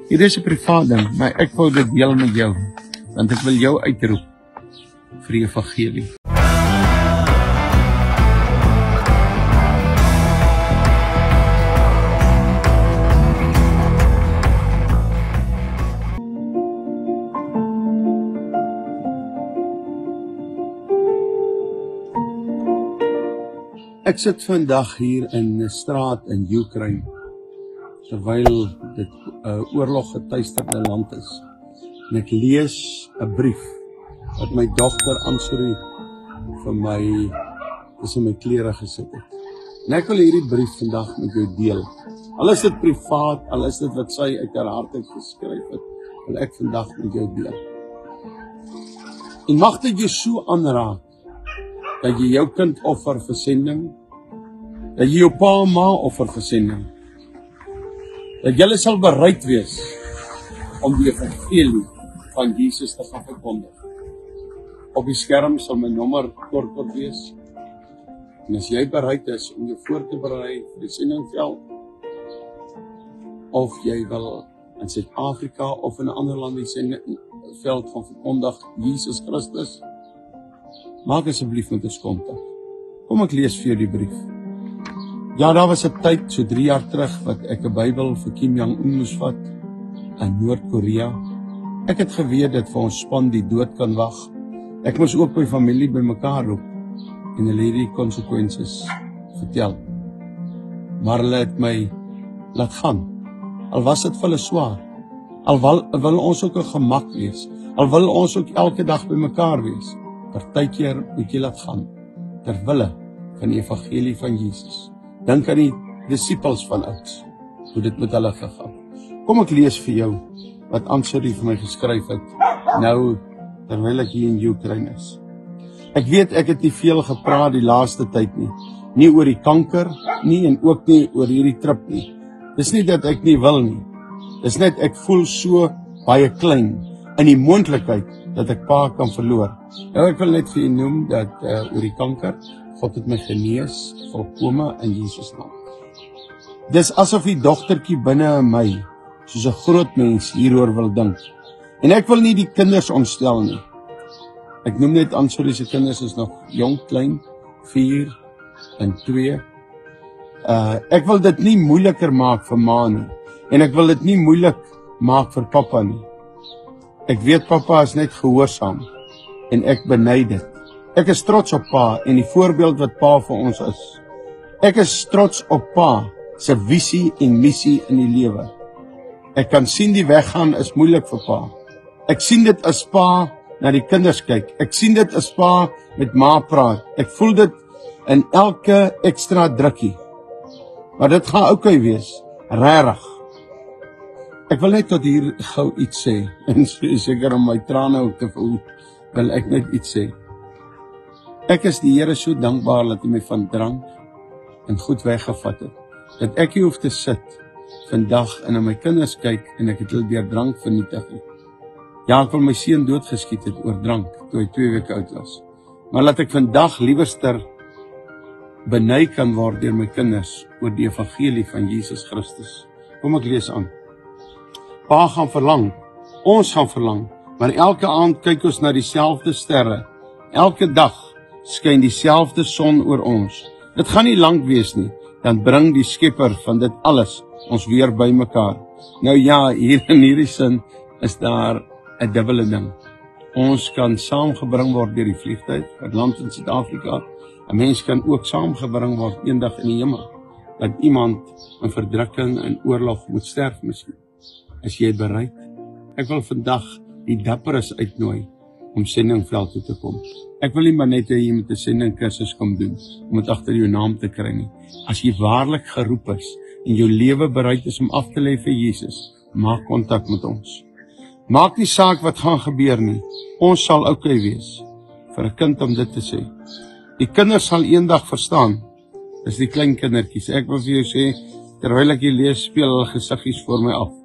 Hier is 'n privaat ding, maar ek wil dit deel met jou, want ek wil jou uitroep vir die evangelie. Ek sit vandag hier in 'n straat in Ukraine, terwyl dit 'n oorlog getuisterde land is. En ek lees 'n brief wat my dogter Ansori vir my tussen my klere gesit het. En ek wil hierdie brief vandag met jou deel. Al is dit privaat, al is dit wat sy uit haar hart uit geskryf het, wil ek vandag met jou deel. En mag dit jou so aanraak, dat jy jou kind offer vir sending, dat jy jou pa en ma offer vir sending, dat julle sal bereid wees om die evangelie van Jesus te gaan verkondig. Op die skerm sal my nommer kort wees, en as jy bereid is om jou voor te berei vir die sendingveld, of jy wil in Suid-Afrika of in 'n ander land die sendingveld gaan verkondig Jesus Christus, maak asseblief met ons kontak. Kom ek lees vir jou die brief. Ja, daar was 'n tyd, so 3 jaar terug, wat ek 'n Bybel vir Kim Jong-un moes vat in Noord-Korea. Ek het geweet dat vir ons span die dood kan wag. Ek moes ook my familie bymekaar roep en hulle hierdie konsekwensies vertel. Maar hulle het my laat gaan. Al was dit vir hulle swaar. Al wil ons ook 'n gemak wees. Al wil ons ook elke dag bymekaar wees. Partykeer moet jy laat gaan, terwille van die evangelie van Jesus. Dink aan die disippels van ouds, hoe dit met hulle gegaan. Kom ek lees vir jou, wat Ansori vir my geskryf het, nou, terwyl ek hier in Ukraine is. Ek weet ek het nie veel gepraat die laaste tyd nie. Nie oor die kanker nie, en ook nie oor hierdie trip nie. Dis nie dat ek nie wil nie. Dis net ek voel so baie klein in die moontlikheid dat ek pa kan verloor. Nou ek wil net vir u noem dat oor die kanker, God het my genees, volkome in Jesus naam. Dis asof die dogtertjie binne in my, soos 'n groot mens hieroor wil dink. En ek wil nie die kinders ontstel nie. Ek noem net Ansori se kinders is nog jong, klein, 4 en 2. Ek wil dit nie moeiliker maak vir ma nie. En ek wil dit nie moeilik maak vir pappa nie. Ek weet pappa is net gehoorsaam en ek beny dit. Ek is trots op pa en die voorbeeld wat pa vir ons is. Ek is trots op pa se visie en missie in die lewe. Ek kan sien die weggaan is moeilik vir pa. Ek sien dit as pa na die kinders kyk. Ek sien dit as pa met ma praat. Ek voel dit in elke ekstra drukkie. Maar dit gaan oukei wees, regtig. Ek wil net tot hier gou iets sê, en seker om my trane ook te voel, wil ek net iets sê. Ek is die Here so dankbaar dat hy my van drank en goed weggevat het, dat ek hier hoef te sit vandag en na my kinders kyk en ek het hulle deur drank vernietig het. Ja, ek wil my seun doodgeskiet het oor drank, toe hy 2 weke oud was. Maar laat ek vandag liewerster beny kan word deur my kinders oor die evangelie van Jesus Christus. Kom ek lees aan. Pa gaan verlang, ons gaan verlang, maar elke aand kyk ons na dieselfde sterre. Elke dag skyn dieselfde son oor ons. Dit gaan nie lank wees nie, dan bring die skepper van dit alles ons weer by mekaar. Nou ja, hier in hierdie sin is daar 'n dubbele ding. Ons kan saamgebring word deur die vliegtuig, wat land in Suid-Afrika. 'n Mens kan ook saamgebring word eendag in die hemel, dat iemand in verdrukking en oorlog moet sterf miskien. Is jy bereid? Ek wil vandag die dapperes uitnooi om sendingveld toe te kom. Ek wil nie maar net hê jy moet 'n sendingkursus kom doen, om dit agter jou naam te kry nie. As jy waarlik geroep is, en jou lewe bereid is om af te lê vir Jesus, maak kontak met ons. Maak nie saak wat gaan gebeur nie, ons sal oukei wees, vir 'n kind om dit te sê. Die kinders sal eendag verstaan, dis die klein kindertjies. Ek wil vir jou sê, terwyl ek hier lees, speel hulle gesiggies voor my af.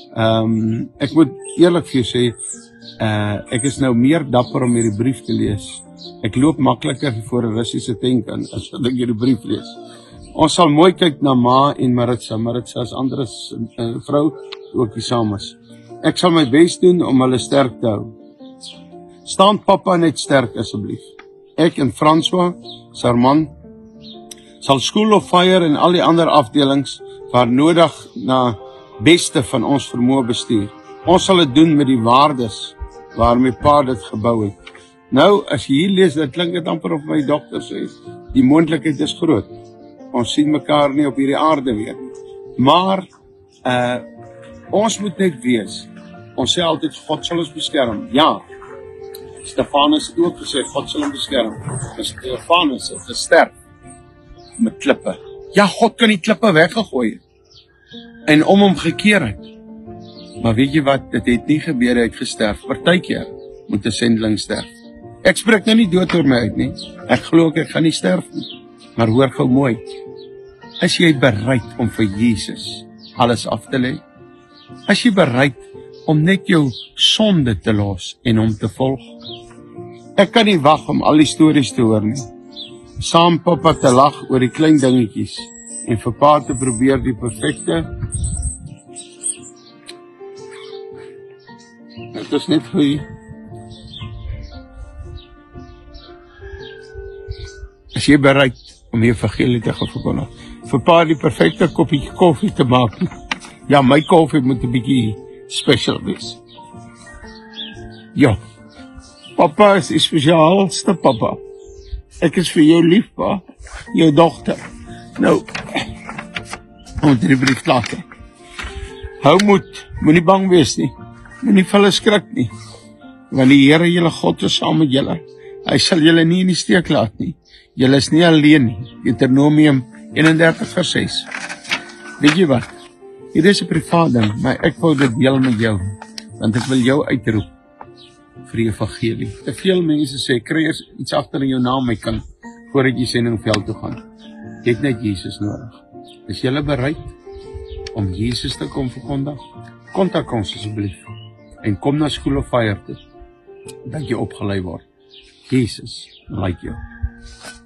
Ek moet eerlik vir jou sê, ek is nou meer dapper om hierdie brief te lees. Ek loop makliker voor 'n Russiese tank in, as wat ek hierdie brief lees. Ons sal mooi kyk na Ma en Maritsa. Maritsa is Andres vrou, ook hier saam is. Ek sal my bes doen om hulle sterk te hou. Staan papa net sterk asseblief. Ek en François, sy man, sal School of Fire en al die ander afdelings waar nodig na beste van ons vermoë bestuur. Ons sal dit doen met die waardes waarmee pa dit gebou het. Nou, as jy hier lees, dan klink dit amper of my dogter sê, die moontlikheid is groot. Ons sien mekaar nie op hierdie aarde weer. Maar, ons moet net wees. Ons sê altyd, God sal ons beskerm. Ja, Stefanus het ook gesê, God sal hom beskerm. Stefanus het gesterf met klippe. Ja, God kan die klippe weggegooi het. En om hom gekeer het. Maar weet jy wat, dit het nie gebeur, hy het gesterf. Partykeer moet 'n sendelng sterf. Ek spreek nou nie dood oor my uit nie. Ek glo ek gaan nie sterf nie. Maar hoor gou mooi. Is jy bereid om vir Jesus alles af te lê? Is jy bereid om net jou sonde te los en hom te volg? Ek kan nie wag om al die stories te hoor nie. Saam papa te lag oor die klein dingetjies en vir pa te probeer die perfekte. Dit is net goeie. As jy bereid om die evangelie te gaan verkondig, vir pa die perfekte koppie koffie te maak. Ja, my koffie moet 'n bietjie special wees. Ja, papa is die spesiaalste papa. Ek is vir jou lief, pa, jou dogter. Nou, moet die brief laat. Hou moed, moenie bang wees nie. Moenie vir hulle skrik nie. Want die Here, julle God, is saam met julle. Hy sal julle nie in die steek laat nie. Julle is nie alleen nie. Deuteronomium 31:6. Weet jy wat? Hier is 'n privaat ding, maar ek wou dit deel met jou, want ek wil jou uitroep vir die evangelie. Te veel mense sê, kry eers iets agter in jou naam, my kind, voordat jy sendingveld toe gaan. Jy het net Jesus nodig. Is jy bereid om Jesus te kom verkondig? Kontak ons asseblief en kom na School of Fire toe, dat jy opgelei word. Jesus like jou.